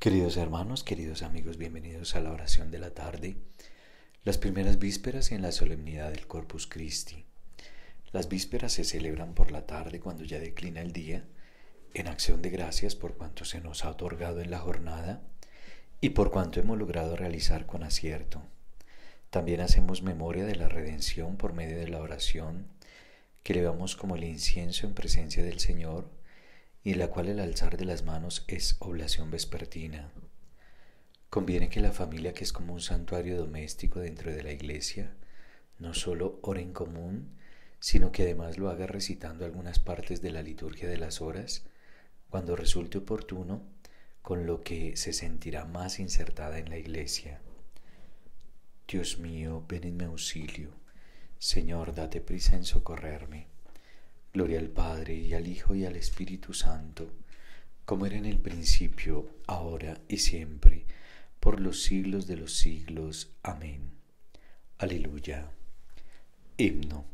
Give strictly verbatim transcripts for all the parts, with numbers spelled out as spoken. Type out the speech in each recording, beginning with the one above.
Queridos hermanos, queridos amigos, bienvenidos a la oración de la tarde, las primeras vísperas en la solemnidad del Corpus Christi. Las vísperas se celebran por la tarde cuando ya declina el día, en acción de gracias por cuanto se nos ha otorgado en la jornada y por cuanto hemos logrado realizar con acierto. También hacemos memoria de la redención por medio de la oración, que elevamos como el incienso en presencia del Señor, y en la cual el alzar de las manos es oblación vespertina. Conviene que la familia, que es como un santuario doméstico dentro de la iglesia, no solo ore en común, sino que además lo haga recitando algunas partes de la liturgia de las horas, cuando resulte oportuno, con lo que se sentirá más insertada en la iglesia. Dios mío, ven en mi auxilio. Señor, date prisa en socorrerme. Gloria al Padre, y al Hijo, y al Espíritu Santo, como era en el principio, ahora y siempre, por los siglos de los siglos. Amén. Aleluya. Himno.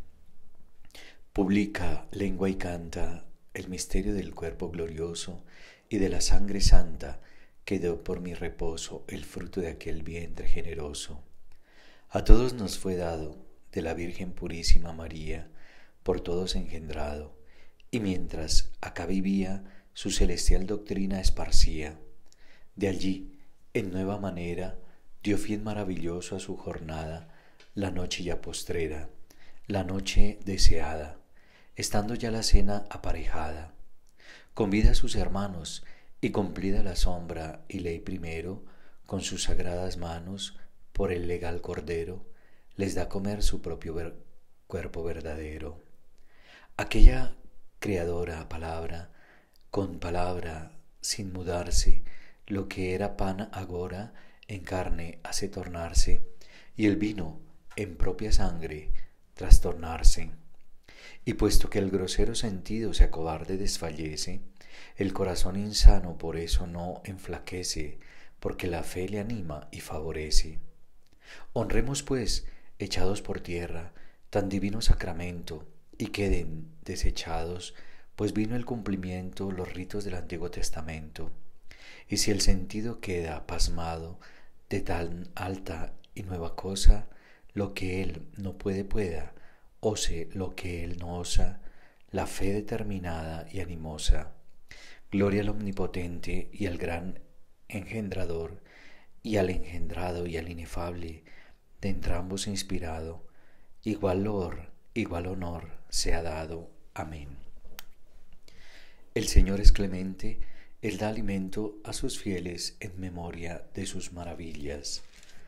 Publica, lengua y canta el misterio del cuerpo glorioso y de la sangre santa que dio por mi reposo el fruto de aquel vientre generoso. A todos nos fue dado, de la Virgen purísima María, por todos engendrado, y mientras acá vivía, su celestial doctrina esparcía. De allí, en nueva manera, dio fin maravilloso a su jornada, la noche ya postrera, la noche deseada, estando ya la cena aparejada. Convida a sus hermanos, y cumplida la sombra y ley primero, con sus sagradas manos, por el legal cordero, les da comer su propio ver- cuerpo verdadero. Aquella creadora palabra, con palabra, sin mudarse, lo que era pan agora, en carne hace tornarse, y el vino, en propia sangre, trastornarse. Y puesto que el grosero sentido se acobarde desfallece, el corazón insano por eso no enflaquece, porque la fe le anima y favorece. Honremos, pues, echados por tierra, tan divino sacramento, y queden desechados, pues vino el cumplimiento los ritos del Antiguo Testamento. Y si el sentido queda pasmado de tan alta y nueva cosa, lo que él no puede pueda, ose lo que él no osa, la fe determinada y animosa. Gloria al Omnipotente y al gran engendrador, y al engendrado y al inefable, de entrambos inspirado, igual loor, igual honor sea dado. Amén. El Señor es clemente, Él da alimento a sus fieles en memoria de sus maravillas.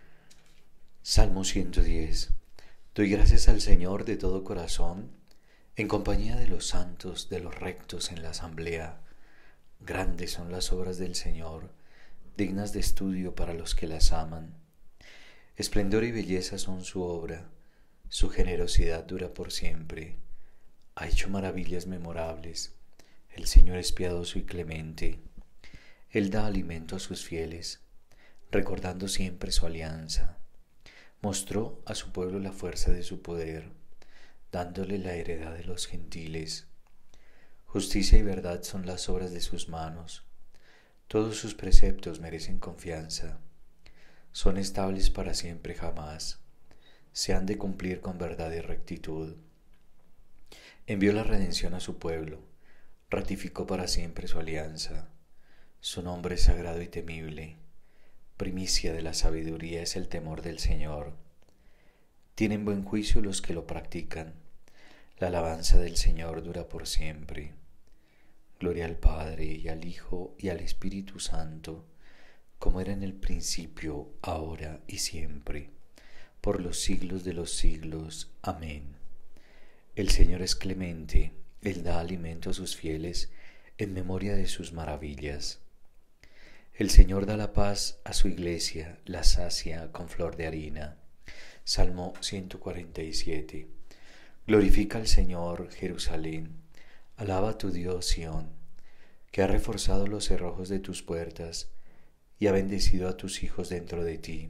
Salmo ciento diez. Doy gracias al Señor de todo corazón, en compañía de los santos, de los rectos en la asamblea. Grandes son las obras del Señor, dignas de estudio para los que las aman. Esplendor y belleza son su obra, su generosidad dura por siempre. Ha hecho maravillas memorables. El Señor es piadoso y clemente. Él da alimento a sus fieles, recordando siempre su alianza. Mostró a su pueblo la fuerza de su poder, dándole la heredad de los gentiles. Justicia y verdad son las obras de sus manos. Todos sus preceptos merecen confianza. Son estables para siempre jamás. Se han de cumplir con verdad y rectitud. Envió la redención a su pueblo, ratificó para siempre su alianza. Su nombre es sagrado y temible. Primicia de la sabiduría es el temor del Señor. Tienen buen juicio los que lo practican. La alabanza del Señor dura por siempre. Gloria al Padre, y al Hijo, y al Espíritu Santo, como era en el principio, ahora y siempre, por los siglos de los siglos. Amén. El Señor es clemente, Él da alimento a sus fieles en memoria de sus maravillas. El Señor da la paz a su iglesia, la sacia con flor de harina. Salmo ciento cuarenta y siete. Glorifica al Señor, Jerusalén. Alaba a tu Dios, Sión, que ha reforzado los cerrojos de tus puertas y ha bendecido a tus hijos dentro de ti.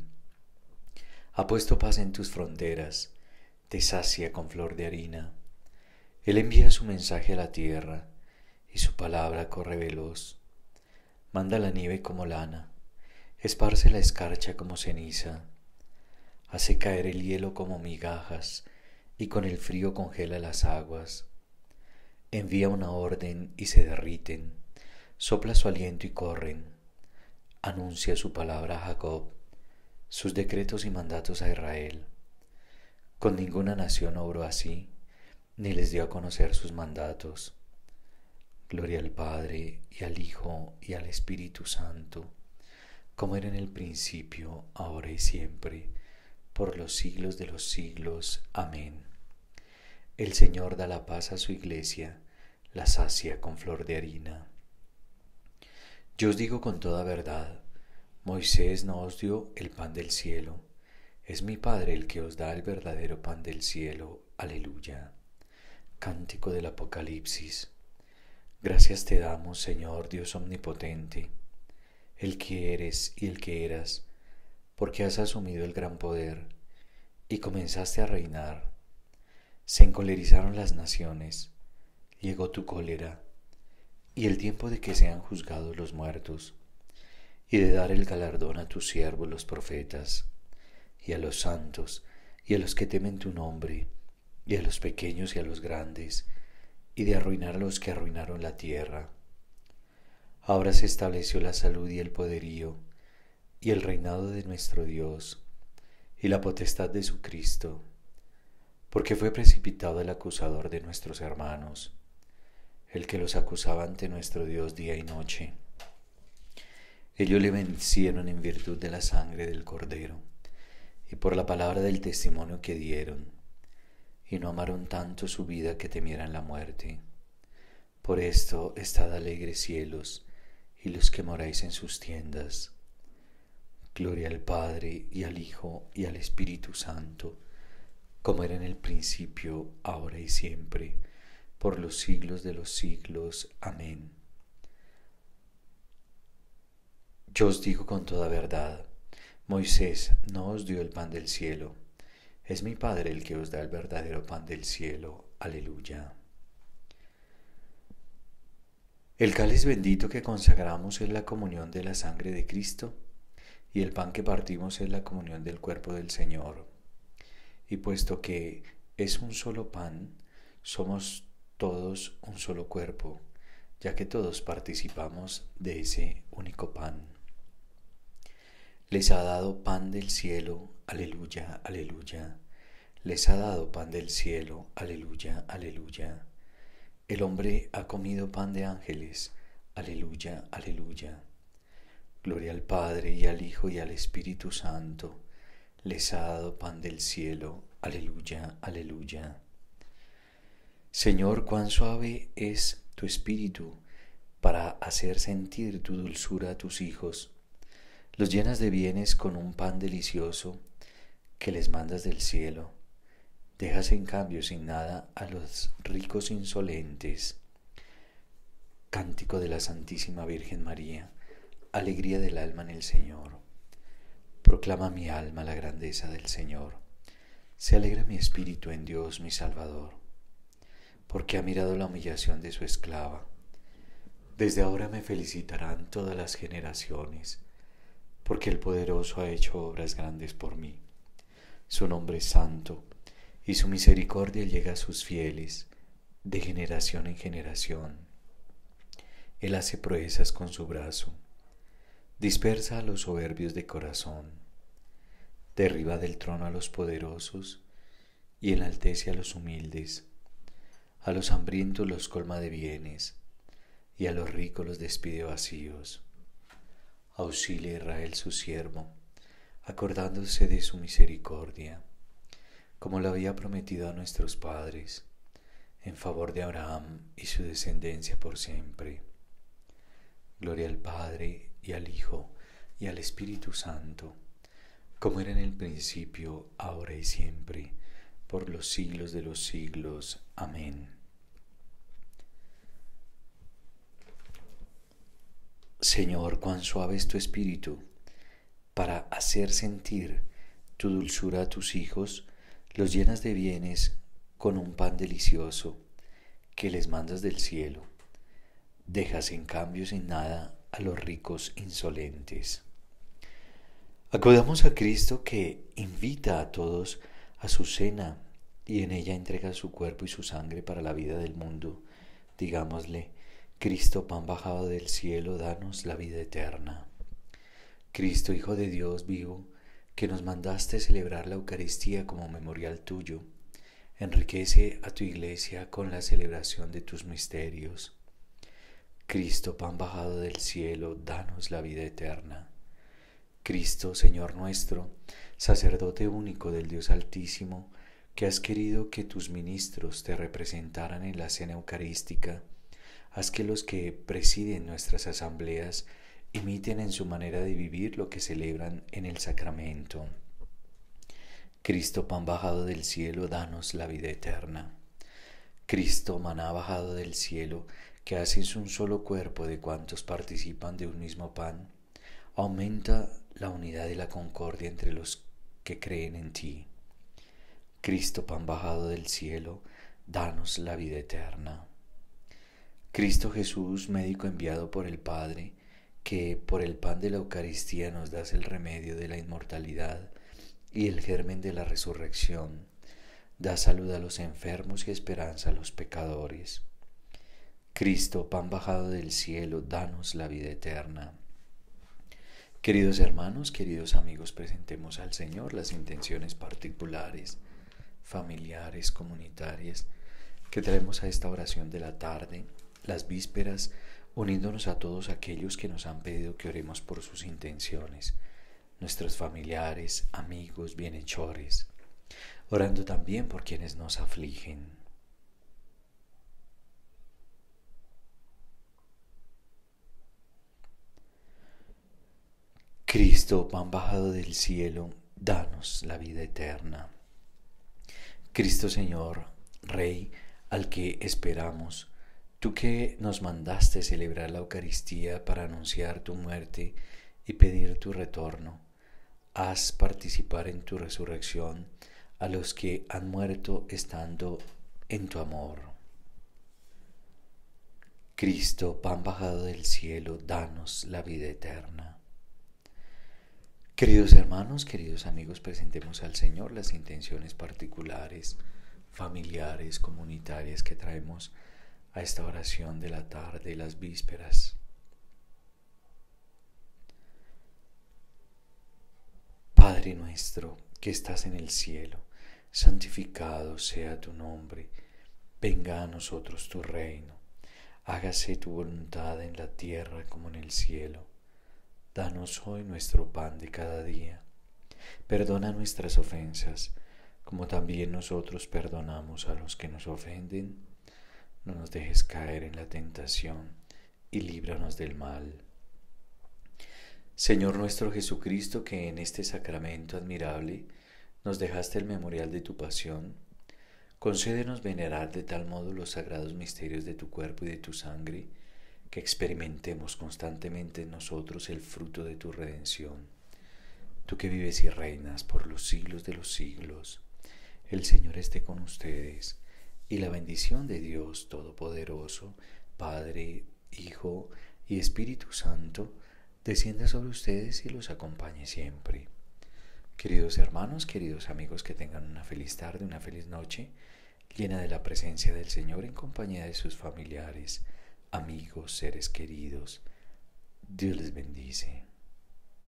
Ha puesto paz en tus fronteras, te sacia con flor de harina. Él envía su mensaje a la tierra, y su palabra corre veloz. Manda la nieve como lana, esparce la escarcha como ceniza, hace caer el hielo como migajas y con el frío congela las aguas. Envía una orden y se derriten, sopla su aliento y corren, anuncia su palabra a Jacob, sus decretos y mandatos a Israel. Con ninguna nación obró así, ni les dio a conocer sus mandatos. Gloria al Padre, y al Hijo, y al Espíritu Santo, como era en el principio, ahora y siempre, por los siglos de los siglos. Amén. El Señor da la paz a su iglesia, la sacia con flor de harina. Yo os digo con toda verdad, Moisés no os dio el pan del cielo, es mi Padre el que os da el verdadero pan del cielo. Aleluya. Cántico del Apocalipsis. Gracias te damos, Señor Dios omnipotente, el que eres y el que eras, porque has asumido el gran poder y comenzaste a reinar. Se encolerizaron las naciones, llegó tu cólera, y el tiempo de que sean juzgados los muertos, y de dar el galardón a tus siervos los profetas, y a los santos, y a los que temen tu nombre, y a los pequeños y a los grandes, y de arruinar a los que arruinaron la tierra. Ahora se estableció la salud y el poderío, y el reinado de nuestro Dios, y la potestad de su Cristo, porque fue precipitado el acusador de nuestros hermanos, el que los acusaba ante nuestro Dios día y noche. Ellos le vencieron en virtud de la sangre del Cordero, y por la palabra del testimonio que dieron, y no amaron tanto su vida que temieran la muerte. Por esto, estad alegres cielos, y los que moráis en sus tiendas. Gloria al Padre, y al Hijo, y al Espíritu Santo, como era en el principio, ahora y siempre, por los siglos de los siglos. Amén. Yo os digo con toda verdad, Moisés no os dio el pan del cielo, es mi Padre el que os da el verdadero pan del cielo. Aleluya. El cáliz bendito que consagramos es la comunión de la sangre de Cristo, y el pan que partimos es la comunión del cuerpo del Señor. Y puesto que es un solo pan, somos todos un solo cuerpo, ya que todos participamos de ese único pan. Les ha dado pan del cielo, aleluya, aleluya. Les ha dado pan del cielo, aleluya, aleluya. El hombre ha comido pan de ángeles, aleluya, aleluya. Gloria al Padre, y al Hijo, y al Espíritu Santo. Les ha dado pan del cielo, aleluya, aleluya. Señor, cuán suave es tu espíritu para hacer sentir tu dulzura a tus hijos. Los llenas de bienes con un pan delicioso que les mandas del cielo. Dejas en cambio sin nada a los ricos insolentes. Cántico de la Santísima Virgen María, alegría del alma en el Señor. Proclama mi alma la grandeza del Señor. Se alegra mi espíritu en Dios mi Salvador, porque ha mirado la humillación de su esclava. Desde ahora me felicitarán todas las generaciones, porque el Poderoso ha hecho obras grandes por mí. Su nombre es santo, y su misericordia llega a sus fieles, de generación en generación. Él hace proezas con su brazo, dispersa a los soberbios de corazón, derriba del trono a los poderosos, y enaltece a los humildes. A los hambrientos los colma de bienes, y a los ricos los despide vacíos. Auxilia a Israel su siervo, acordándose de su misericordia, como lo había prometido a nuestros padres, en favor de Abraham y su descendencia por siempre. Gloria al Padre, y al Hijo, y al Espíritu Santo, como era en el principio, ahora y siempre, por los siglos de los siglos. Amén. Señor, cuán suave es tu espíritu para hacer sentir tu dulzura a tus hijos. Los llenas de bienes con un pan delicioso que les mandas del cielo. Dejas en cambio sin nada a los ricos insolentes. Acudamos a Cristo que invita a todos a su cena y en ella entrega su cuerpo y su sangre para la vida del mundo. Digámosle: Cristo, pan bajado del cielo, danos la vida eterna. Cristo, Hijo de Dios vivo, que nos mandaste celebrar la Eucaristía como memorial tuyo, enriquece a tu Iglesia con la celebración de tus misterios. Cristo, pan bajado del cielo, danos la vida eterna. Cristo, Señor nuestro, sacerdote único del Dios Altísimo, que has querido que tus ministros te representaran en la cena eucarística, haz que los que presiden nuestras asambleas imiten en su manera de vivir lo que celebran en el sacramento. Cristo, pan bajado del cielo, danos la vida eterna. Cristo, maná bajado del cielo, que haces un solo cuerpo de cuantos participan de un mismo pan, aumenta la unidad y la concordia entre los que creen en ti. Cristo, pan bajado del cielo, danos la vida eterna. Cristo Jesús, médico enviado por el Padre, que por el pan de la Eucaristía nos das el remedio de la inmortalidad y el germen de la resurrección, da salud a los enfermos y esperanza a los pecadores. Cristo, pan bajado del cielo, danos la vida eterna. Queridos hermanos, queridos amigos, presentemos al Señor las intenciones particulares, familiares, comunitarias, que traemos a esta oración de la tarde, las vísperas, uniéndonos a todos aquellos que nos han pedido que oremos por sus intenciones, nuestros familiares, amigos, bienhechores, orando también por quienes nos afligen. Cristo, pan bajado del cielo, danos la vida eterna. Cristo Señor, Rey, al que esperamos, tú que nos mandaste celebrar la Eucaristía para anunciar tu muerte y pedir tu retorno, haz participar en tu resurrección a los que han muerto estando en tu amor. Cristo, pan bajado del cielo, danos la vida eterna. Queridos hermanos, queridos amigos, presentemos al Señor las intenciones particulares, familiares, comunitarias que traemos a esta oración de la tarde y las vísperas. Padre nuestro que estás en el cielo, santificado sea tu nombre, venga a nosotros tu reino, hágase tu voluntad en la tierra como en el cielo. Danos hoy nuestro pan de cada día. Perdona nuestras ofensas, como también nosotros perdonamos a los que nos ofenden. No nos dejes caer en la tentación y líbranos del mal. Señor nuestro Jesucristo, que en este sacramento admirable nos dejaste el memorial de tu pasión, concédenos venerar de tal modo los sagrados misterios de tu cuerpo y de tu sangre, que experimentemos constantemente en nosotros el fruto de tu redención. Tú que vives y reinas por los siglos de los siglos, el Señor esté con ustedes, y la bendición de Dios Todopoderoso, Padre, Hijo y Espíritu Santo, descienda sobre ustedes y los acompañe siempre. Queridos hermanos, queridos amigos, que tengan una feliz tarde, una feliz noche, llena de la presencia del Señor en compañía de sus familiares, amigos, seres queridos. Dios les bendice.